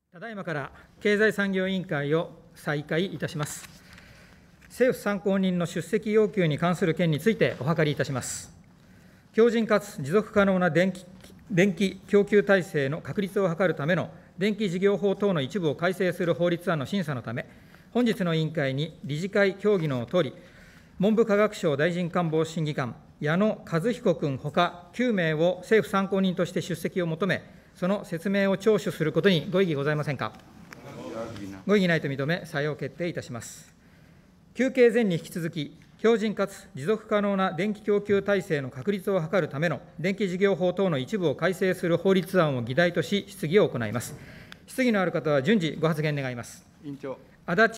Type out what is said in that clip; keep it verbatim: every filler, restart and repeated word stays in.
ただいまから経済産業委員会を再開いたします。政府参考人の出席要求に関する件についてお諮りいたします。強靭かつ持続可能な電気、電気供給体制の確立を図るための電気事業法等の一部を改正する法律案の審査のため、本日の委員会に理事会協議のとおり、文部科学省大臣官房審議官、矢野和彦君ほかきゅうめいを政府参考人として出席を求め、その説明を聴取することにご異議ございませんか。ご異議ないと認め、採用決定いたします。休憩前に引き続き、強靭かつ持続可能な電気供給体制の確立を図るための電気事業法等の一部を改正する法律案を議題とし、質疑を行います。質疑のある方は順次ご発言願います。 委員長。 足立